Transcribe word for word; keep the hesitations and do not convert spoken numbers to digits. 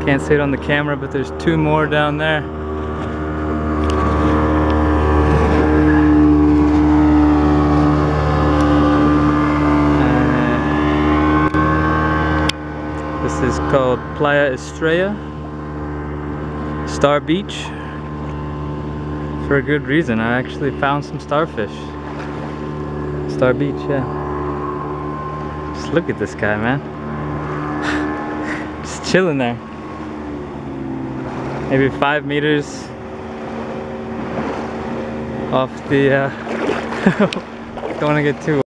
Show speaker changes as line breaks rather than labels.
Can't see it on the camera, but there's two more down there. Uh, this is called Playa Estrella, Star Beach. For a good reason. I actually found some starfish. Star Beach, yeah. Just look at this guy, man. Just chilling there. Maybe five meters off the, uh, don't want to get too